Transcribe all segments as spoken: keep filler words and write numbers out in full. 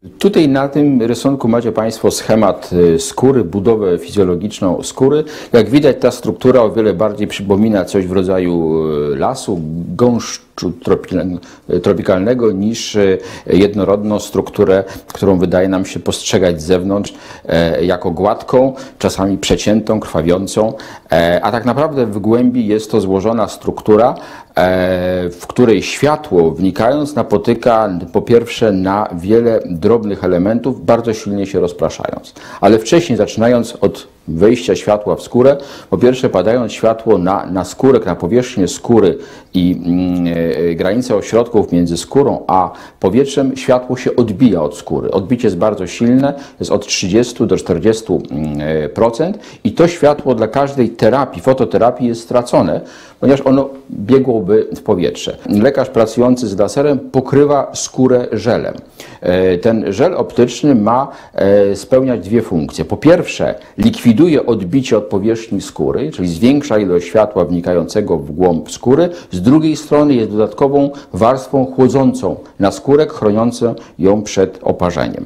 Tutaj na tym rysunku macie Państwo schemat skóry, budowę fizjologiczną skóry. Jak widać, ta struktura o wiele bardziej przypomina coś w rodzaju lasu, gąszczu tropikalnego niż jednorodną strukturę, którą wydaje nam się postrzegać z zewnątrz jako gładką, czasami przeciętą, krwawiącą, a tak naprawdę w głębi jest to złożona struktura, w której światło, wnikając, napotyka po pierwsze na wiele drobnych elementów, bardzo silnie się rozpraszając. Ale wcześniej, zaczynając od wejścia światła w skórę, po pierwsze padając światło na, na skórek, na powierzchnię skóry i yy, granicę ośrodków między skórą a powietrzem, światło się odbija od skóry. Odbicie jest bardzo silne, jest od trzydziestu do czterdziestu procent i to światło dla każdej terapii, fototerapii jest stracone, ponieważ ono biegłoby w powietrze. Lekarz pracujący z laserem pokrywa skórę żelem. Ten żel optyczny ma spełniać dwie funkcje. Po pierwsze, likwiduje odbicie od powierzchni skóry, czyli zwiększa ilość światła wnikającego w głąb skóry. Z drugiej strony jest dodatkową warstwą chłodzącą naskórek, chroniącą ją przed oparzeniem.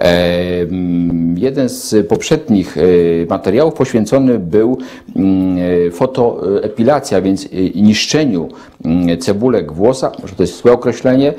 Jeden z poprzednich materiałów poświęcony był fotoepilacji, a więc niszczeniu cebulek włosa, może to jest złe określenie,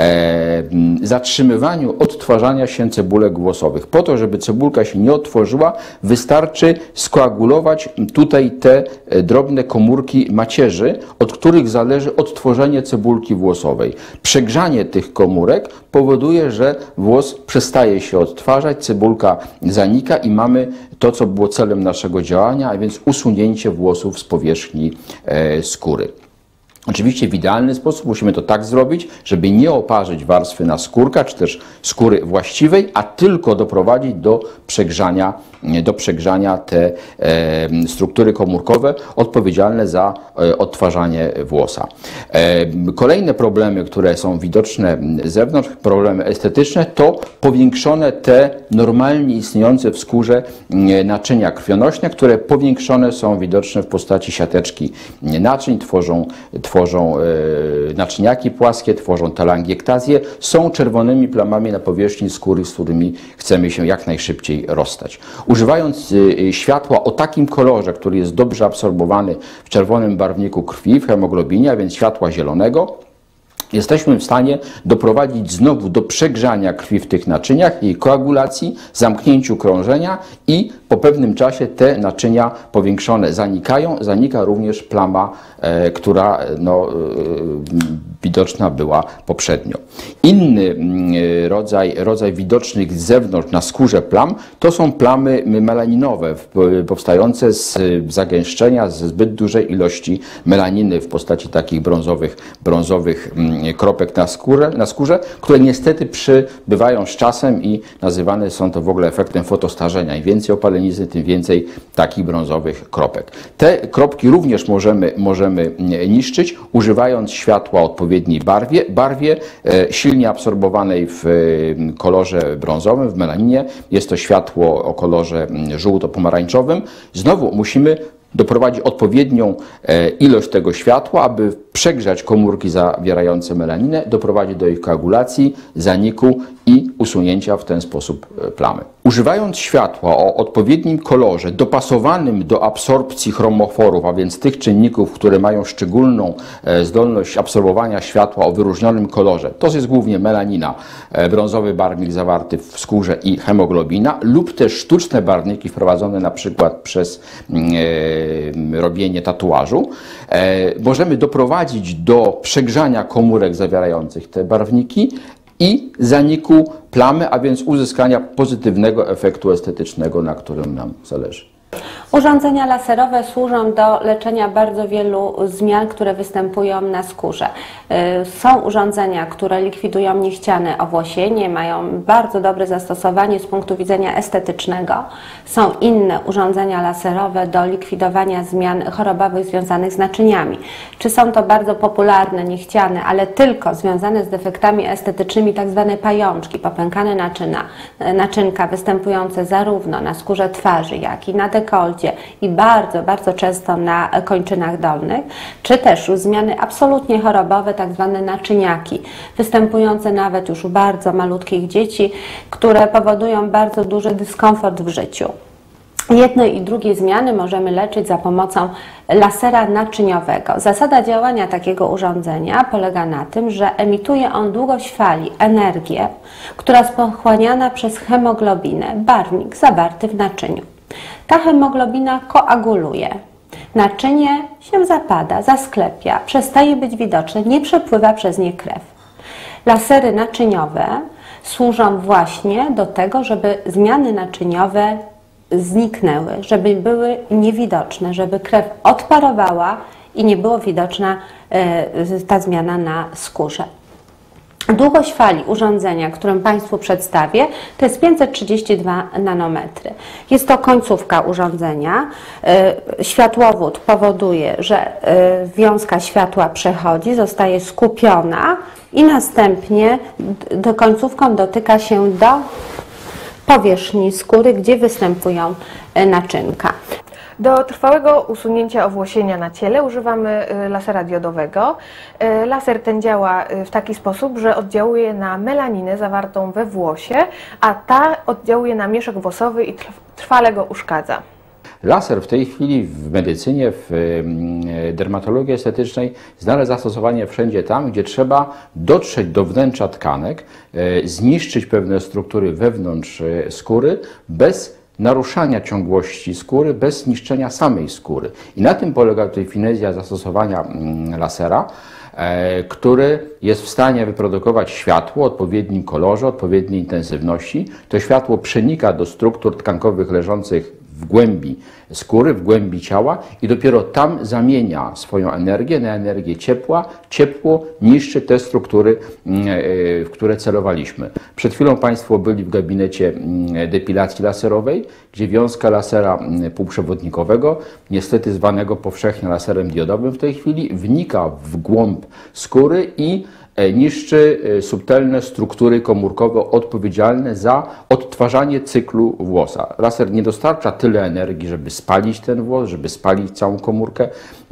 zatrzymywaniu odtwarzania się cebulek włosowych. Po to, żeby cebulka się nie odtworzyła, wystarczy skoagulować tutaj te drobne komórki macierzy, od których zależy odtworzenie cebulki włosowej. Przegrzanie tych komórek powoduje, że włos przestaje się odtwarzać, cebulka zanika i mamy to, co było celem naszego działania, a więc usunięcie włosów z powierzchni e, skóry. Oczywiście w idealny sposób musimy to tak zrobić, żeby nie oparzyć warstwy naskórka, czy też skóry właściwej, a tylko doprowadzić do przegrzania, do przegrzania te e, struktury komórkowe odpowiedzialne za e, odtwarzanie włosa. E, kolejne problemy, które są widoczne z zewnątrz, problemy estetyczne, to powiększone te normalnie istniejące w skórze naczynia krwionośne, które powiększone są widoczne w postaci siateczki naczyń, tworzą tworzą naczyniaki płaskie, tworzą telangiektazję, są czerwonymi plamami na powierzchni skóry, z którymi chcemy się jak najszybciej rozstać. Używając światła o takim kolorze, który jest dobrze absorbowany w czerwonym barwniku krwi, w hemoglobinie, a więc światła zielonego, jesteśmy w stanie doprowadzić znowu do przegrzania krwi w tych naczyniach, jej koagulacji, zamknięciu krążenia i po pewnym czasie te naczynia powiększone zanikają. Zanika również plama, e, która no, e, widoczna była poprzednio. Inny e, rodzaj, rodzaj widocznych z zewnątrz na skórze plam to są plamy melaninowe, powstające z zagęszczenia, ze zbyt dużej ilości melaniny w postaci takich brązowych, brązowych kropek na, skórę, na skórze, które niestety przybywają z czasem i nazywane są to w ogóle efektem fotostarzenia. Im więcej opalenizny, tym więcej takich brązowych kropek. Te kropki również możemy, możemy niszczyć, używając światła o odpowiedniej barwie, barwie e, silnie absorbowanej w e, kolorze brązowym, w melaninie. Jest to światło o kolorze żółto-pomarańczowym. Znowu musimy doprowadzić odpowiednią ilość tego światła, aby przegrzać komórki zawierające melaninę, doprowadzić do ich koagulacji, zaniku i usunięcia w ten sposób plamy. Używając światła o odpowiednim kolorze, dopasowanym do absorpcji chromoforów, a więc tych czynników, które mają szczególną zdolność absorbowania światła o wyróżnionym kolorze, to jest głównie melanina, brązowy barwnik zawarty w skórze i hemoglobina, lub też sztuczne barwniki wprowadzone na przykład przez robienie tatuażu, możemy doprowadzić do przegrzania komórek zawierających te barwniki i zaniku plamy, a więc uzyskania pozytywnego efektu estetycznego, na którym nam zależy. Urządzenia laserowe służą do leczenia bardzo wielu zmian, które występują na skórze. Są urządzenia, które likwidują niechciane owłosienie, mają bardzo dobre zastosowanie z punktu widzenia estetycznego. Są inne urządzenia laserowe do likwidowania zmian chorobowych związanych z naczyniami. Czy są to bardzo popularne, niechciane, ale tylko związane z defektami estetycznymi, tak zwane pajączki, popękane naczyna, naczynka występujące zarówno na skórze twarzy, jak i na dekolcie, głodzie i bardzo, bardzo często na kończynach dolnych, czy też zmiany absolutnie chorobowe, tak zwane naczyniaki, występujące nawet już u bardzo malutkich dzieci, które powodują bardzo duży dyskomfort w życiu. Jedne i drugie zmiany możemy leczyć za pomocą lasera naczyniowego. Zasada działania takiego urządzenia polega na tym, że emituje on długość fali energię, która jest pochłaniana przez hemoglobinę, barwnik zawarty w naczyniu. Ta hemoglobina koaguluje. Naczynie się zapada, zasklepia, przestaje być widoczne, nie przepływa przez nie krew. Lasery naczyniowe służą właśnie do tego, żeby zmiany naczyniowe zniknęły, żeby były niewidoczne, żeby krew odparowała i nie było widoczna ta zmiana na skórze. Długość fali urządzenia, którą Państwu przedstawię, to jest pięćset trzydzieści dwa nanometry. Jest to końcówka urządzenia. Światłowód powoduje, że wiązka światła przechodzi, zostaje skupiona i następnie do końcówką dotyka się do powierzchni skóry, gdzie występują naczynka. Do trwałego usunięcia owłosienia na ciele używamy lasera diodowego. Laser ten działa w taki sposób, że oddziałuje na melaninę zawartą we włosie, a ta oddziałuje na mieszek włosowy i trwale go uszkadza. Laser w tej chwili w medycynie, w dermatologii estetycznej znalazł zastosowanie wszędzie tam, gdzie trzeba dotrzeć do wnętrza tkanek, zniszczyć pewne struktury wewnątrz skóry bez naruszania ciągłości skóry, bez zniszczenia samej skóry. I na tym polega tutaj finezja zastosowania lasera, który jest w stanie wyprodukować światło o odpowiednim kolorze, odpowiedniej intensywności. To światło przenika do struktur tkankowych leżących w głębi skóry, w głębi ciała i dopiero tam zamienia swoją energię na energię ciepła. Ciepło niszczy te struktury, w które celowaliśmy. Przed chwilą Państwo byli w gabinecie depilacji laserowej, gdzie wiązka lasera półprzewodnikowego, niestety zwanego powszechnie laserem diodowym w tej chwili, wnika w głąb skóry i niszczy subtelne struktury komórkowe odpowiedzialne za odtwarzanie cyklu włosa. Laser nie dostarcza tyle energii, żeby spalić ten włos, żeby spalić całą komórkę,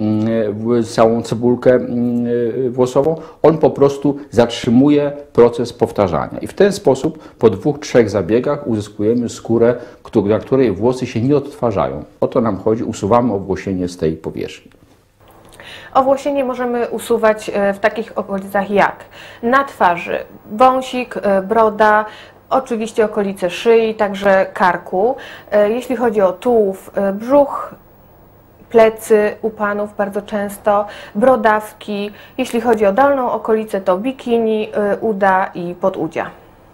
całą cebulkę włosową. On po prostu zatrzymuje proces powtarzania. I w ten sposób po dwóch, trzech zabiegach uzyskujemy skórę, na której włosy się nie odtwarzają. O to nam chodzi, usuwamy owłosienie z tej powierzchni. Owłosienie możemy usuwać w takich okolicach jak na twarzy wąsik, broda, oczywiście okolice szyi, także karku. Jeśli chodzi o tułów, brzuch, plecy u panów bardzo często, brodawki. Jeśli chodzi o dolną okolicę, to bikini, uda i podudzia.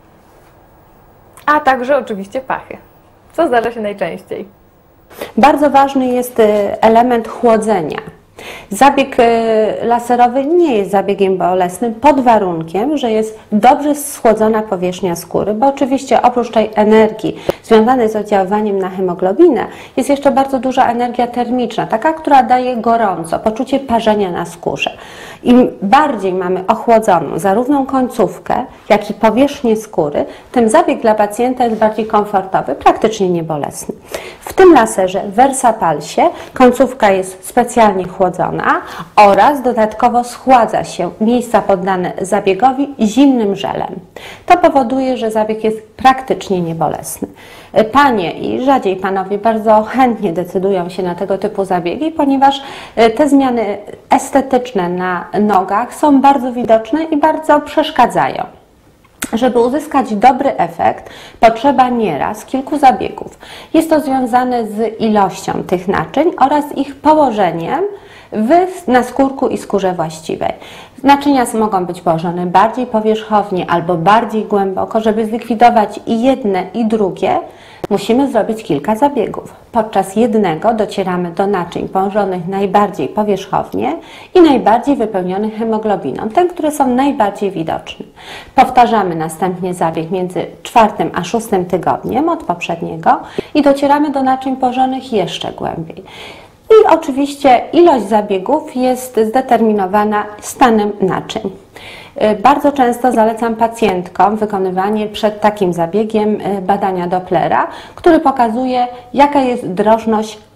A także oczywiście pachy, co zdarza się najczęściej. Bardzo ważny jest element chłodzenia. Zabieg laserowy nie jest zabiegiem bolesnym pod warunkiem, że jest dobrze schłodzona powierzchnia skóry, bo oczywiście oprócz tej energii związanej z oddziaływaniem na hemoglobinę jest jeszcze bardzo duża energia termiczna, taka, która daje gorąco, poczucie parzenia na skórze. Im bardziej mamy ochłodzoną zarówno końcówkę, jak i powierzchnię skóry, tym zabieg dla pacjenta jest bardziej komfortowy, praktycznie niebolesny. W tym laserze Versapalsie końcówka jest specjalnie chłodzona oraz dodatkowo schładza się miejsca poddane zabiegowi zimnym żelem. To powoduje, że zabieg jest praktycznie niebolesny. Panie i rzadziej panowie bardzo chętnie decydują się na tego typu zabiegi, ponieważ te zmiany estetyczne na nogach są bardzo widoczne i bardzo przeszkadzają. Żeby uzyskać dobry efekt, potrzeba nieraz kilku zabiegów. Jest to związane z ilością tych naczyń oraz ich położeniem w naskórku i skórze właściwej. Naczynia mogą być położone bardziej powierzchownie albo bardziej głęboko. Żeby zlikwidować i jedne i drugie, musimy zrobić kilka zabiegów. Podczas jednego docieramy do naczyń położonych najbardziej powierzchownie i najbardziej wypełnionych hemoglobiną, te, które są najbardziej widoczne. Powtarzamy następnie zabieg między czwartym a szóstym tygodniem od poprzedniego i docieramy do naczyń położonych jeszcze głębiej. I oczywiście ilość zabiegów jest zdeterminowana stanem naczyń. Bardzo często zalecam pacjentkom wykonywanie przed takim zabiegiem badania Dopplera, który pokazuje, jaka jest drożność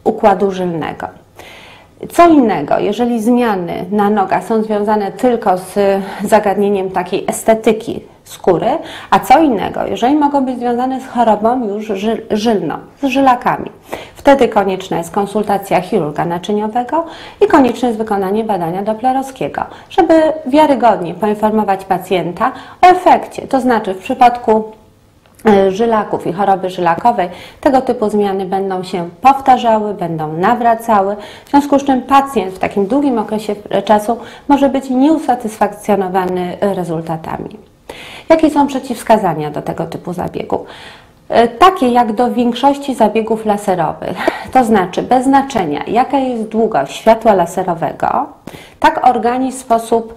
układu żylnego. Co innego, jeżeli zmiany na nogach są związane tylko z zagadnieniem takiej estetyki skóry, a co innego, jeżeli mogą być związane z chorobą już ży żylną, z żylakami. Wtedy konieczna jest konsultacja chirurga naczyniowego i konieczne jest wykonanie badania doplerowskiego, żeby wiarygodnie poinformować pacjenta o efekcie, to znaczy w przypadku żylaków i choroby żylakowej tego typu zmiany będą się powtarzały, będą nawracały, w związku z czym pacjent w takim długim okresie czasu może być nieusatysfakcjonowany rezultatami. Jakie są przeciwwskazania do tego typu zabiegu? Takie jak do większości zabiegów laserowych, to znaczy bez znaczenia jaka jest długość światła laserowego, tak organizm w sposób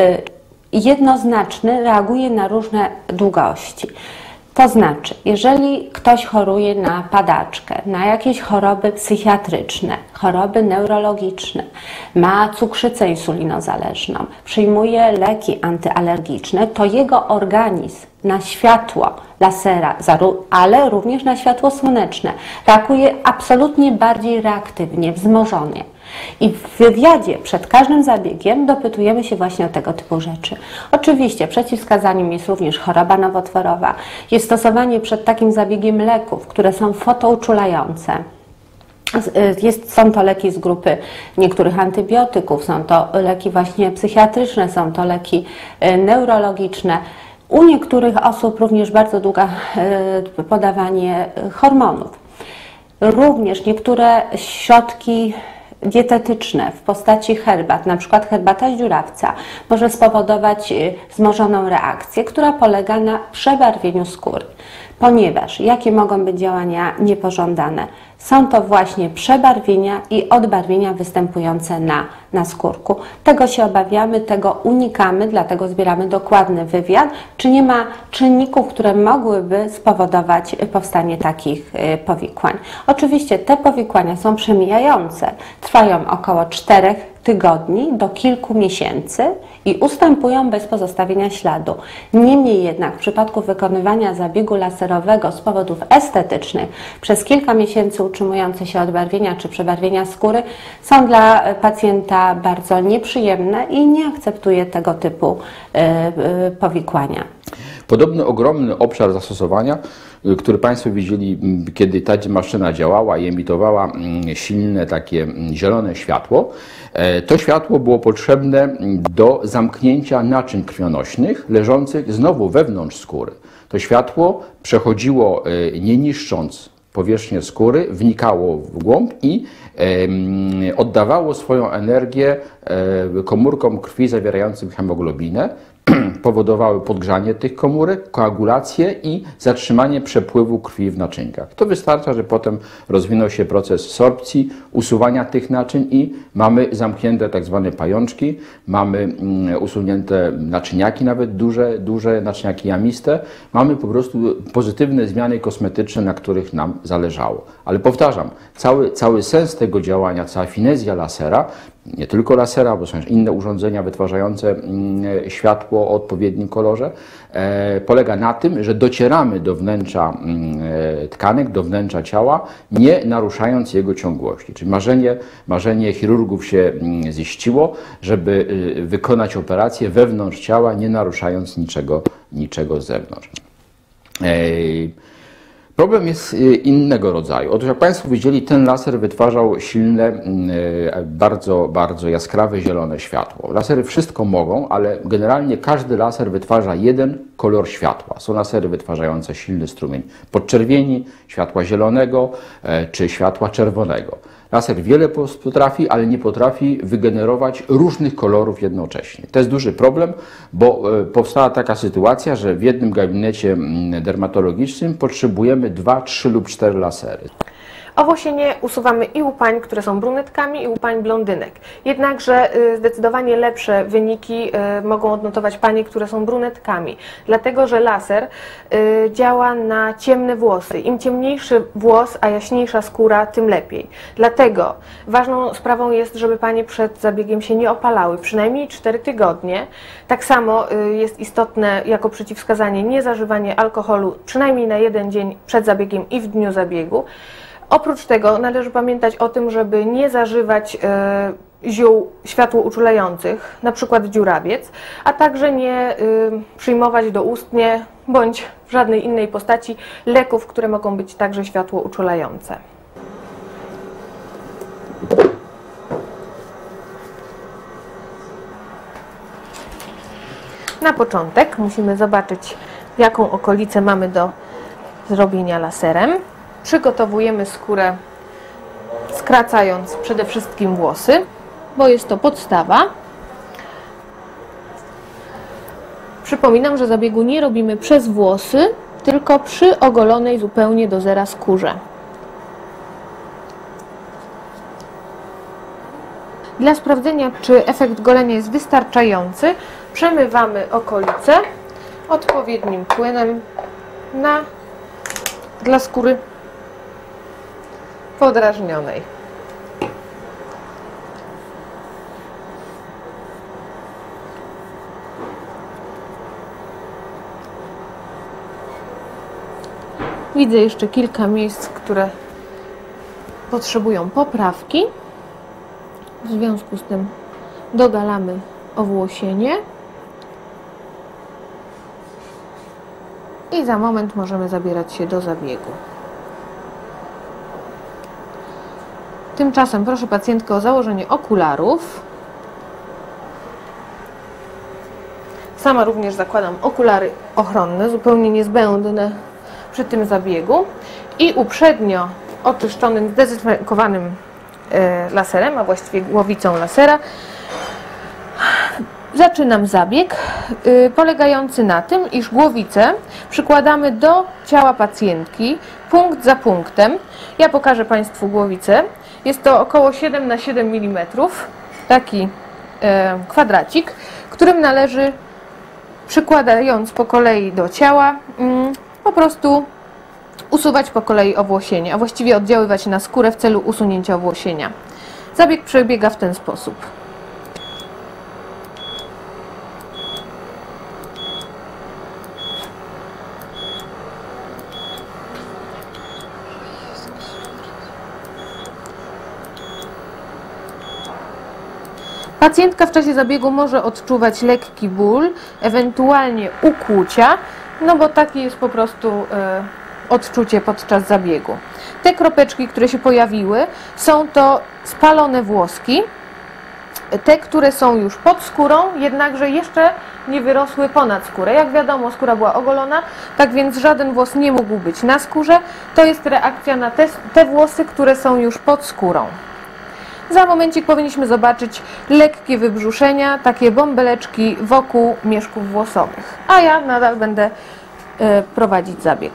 jednoznaczny reaguje na różne długości. To znaczy, jeżeli ktoś choruje na padaczkę, na jakieś choroby psychiatryczne, choroby neurologiczne, ma cukrzycę insulinozależną, przyjmuje leki antyalergiczne, to jego organizm na światło lasera, ale również na światło słoneczne reaguje absolutnie bardziej reaktywnie, wzmożenie. I w wywiadzie przed każdym zabiegiem dopytujemy się właśnie o tego typu rzeczy. Oczywiście przeciwwskazaniem jest również choroba nowotworowa, jest stosowanie przed takim zabiegiem leków, które są fotouczulające. Jest, są to leki z grupy niektórych antybiotyków, są to leki właśnie psychiatryczne, są to leki neurologiczne. U niektórych osób również bardzo długie podawanie hormonów. Również niektóre środki dietetyczne w postaci herbat, na przykład herbata dziurawca, może spowodować wzmożoną reakcję, która polega na przebarwieniu skóry. Ponieważ jakie mogą być działania niepożądane? Są to właśnie przebarwienia i odbarwienia występujące na, na skórku. Tego się obawiamy, tego unikamy, dlatego zbieramy dokładny wywiad, czy nie ma czynników, które mogłyby spowodować powstanie takich powikłań. Oczywiście te powikłania są przemijające, trwają około czterech tygodni do kilku miesięcy i ustępują bez pozostawienia śladu. Niemniej jednak w przypadku wykonywania zabiegu laserowego z powodów estetycznych przez kilka miesięcy utrzymujące się odbarwienia czy przebarwienia skóry są dla pacjenta bardzo nieprzyjemne i nie akceptuje tego typu y, y, powikłania. Podobny ogromny obszar zastosowania, który Państwo widzieli, kiedy ta maszyna działała i emitowała silne takie zielone światło, to światło było potrzebne do zamknięcia naczyń krwionośnych leżących znowu wewnątrz skóry. To światło przechodziło nie niszcząc powierzchnię skóry, wnikało w głąb i e, oddawało swoją energię e, komórkom krwi zawierającym hemoglobinę, powodowały podgrzanie tych komórek, koagulację i zatrzymanie przepływu krwi w naczynkach. To wystarcza, że potem rozwinął się proces sorpcji, usuwania tych naczyń i mamy zamknięte tak zwane pajączki, mamy usunięte naczyniaki, nawet duże, duże naczyniaki jamiste, mamy po prostu pozytywne zmiany kosmetyczne, na których nam zależało. Ale powtarzam, cały, cały sens tego działania, cała finezja lasera, nie tylko lasera, bo są inne urządzenia wytwarzające światło o odpowiednim kolorze, e, polega na tym, że docieramy do wnętrza e, tkanek, do wnętrza ciała, nie naruszając jego ciągłości. Czyli marzenie, marzenie chirurgów się ziściło, żeby e, wykonać operację wewnątrz ciała, nie naruszając niczego, niczego z zewnątrz. E, Problem jest innego rodzaju. Otóż jak Państwo widzieli, ten laser wytwarzał silne, bardzo, bardzo jaskrawe, zielone światło. Lasery wszystko mogą, ale generalnie każdy laser wytwarza jeden kolor światła. Są lasery wytwarzające silny strumień podczerwieni, światła zielonego czy światła czerwonego. Laser wiele potrafi, ale nie potrafi wygenerować różnych kolorów jednocześnie. To jest duży problem, bo powstała taka sytuacja, że w jednym gabinecie dermatologicznym potrzebujemy dwa, trzy lub cztery lasery. Owłosienie usuwamy i u pań, które są brunetkami, i u pań blondynek. Jednakże y, zdecydowanie lepsze wyniki y, mogą odnotować panie, które są brunetkami, dlatego że laser y, działa na ciemne włosy. Im ciemniejszy włos, a jaśniejsza skóra, tym lepiej. Dlatego ważną sprawą jest, żeby panie przed zabiegiem się nie opalały, przynajmniej cztery tygodnie. Tak samo y, jest istotne jako przeciwwskazanie niezażywanie alkoholu przynajmniej na jeden dzień przed zabiegiem i w dniu zabiegu. Oprócz tego należy pamiętać o tym, żeby nie zażywać e, ziół światłouczulających, na przykład dziurawiec, a także nie y, przyjmować doustnie bądź w żadnej innej postaci leków, które mogą być także światłouczulające. Na początek musimy zobaczyć, jaką okolicę mamy do zrobienia laserem. Przygotowujemy skórę, skracając przede wszystkim włosy, bo jest to podstawa. Przypominam, że zabiegu nie robimy przez włosy, tylko przy ogolonej zupełnie do zera skórze. Dla sprawdzenia, czy efekt golenia jest wystarczający, przemywamy okolicę odpowiednim płynem na, dla skóry podrażnionej. Widzę jeszcze kilka miejsc, które potrzebują poprawki. W związku z tym dogalamy owłosienie i za moment możemy zabierać się do zabiegu. Tymczasem proszę pacjentkę o założenie okularów. Sama również zakładam okulary ochronne, zupełnie niezbędne przy tym zabiegu, i uprzednio oczyszczonym, zdezynfekowanym laserem, a właściwie głowicą lasera, zaczynam zabieg polegający na tym, iż głowicę przykładamy do ciała pacjentki punkt za punktem. Ja pokażę Państwu głowicę. Jest to około siedem na siedem milimetrów, taki kwadracik, którym należy, przykładając po kolei do ciała, po prostu usuwać po kolei owłosienie, a właściwie oddziaływać na skórę w celu usunięcia owłosienia. Zabieg przebiega w ten sposób. Pacjentka w czasie zabiegu może odczuwać lekki ból, ewentualnie ukłucia, no bo takie jest po prostu e, odczucie podczas zabiegu. Te kropeczki, które się pojawiły, są to spalone włoski, te, które są już pod skórą, jednakże jeszcze nie wyrosły ponad skórę. Jak wiadomo, skóra była ogolona, tak więc żaden włos nie mógł być na skórze. To jest reakcja na te, te włosy, które są już pod skórą. Za momencik powinniśmy zobaczyć lekkie wybrzuszenia, takie bąbeleczki wokół mieszków włosowych. A ja nadal będę e, prowadzić zabieg.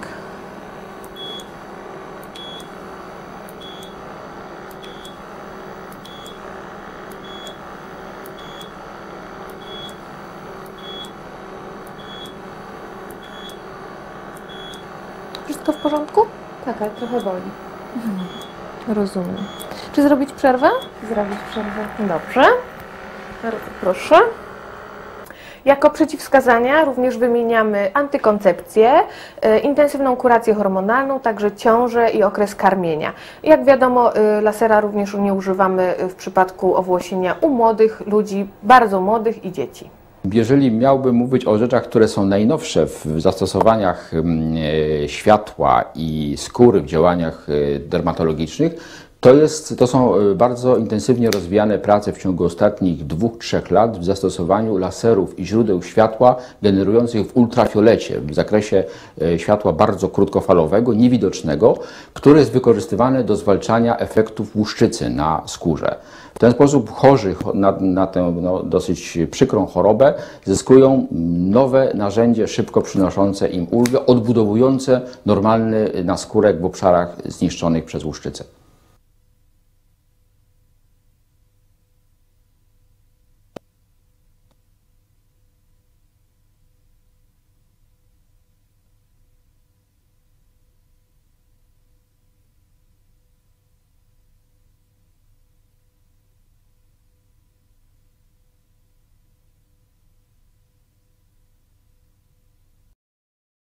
Wszystko w porządku? Tak, ale trochę boli. Mhm. Rozumiem. Czy zrobić przerwę? Zrobić przerwę. Dobrze. Bardzo proszę. Jako przeciwwskazania również wymieniamy antykoncepcję, y, intensywną kurację hormonalną, także ciążę i okres karmienia. Jak wiadomo, y, lasera również nie używamy w przypadku owłosienia u młodych ludzi, bardzo młodych i dzieci. Jeżeli miałbym mówić o rzeczach, które są najnowsze w zastosowaniach e, światła i skóry w działaniach e, dermatologicznych, to, jest, to są bardzo intensywnie rozwijane prace w ciągu ostatnich dwóch, trzech lat w zastosowaniu laserów i źródeł światła generujących w ultrafiolecie, w zakresie e, światła bardzo krótkofalowego, niewidocznego, które jest wykorzystywane do zwalczania efektów łuszczycy na skórze. W ten sposób chorzy na, na tę no, dosyć przykrą chorobę zyskują nowe narzędzie szybko przynoszące im ulgę, odbudowujące normalny naskórek w obszarach zniszczonych przez łuszczycę.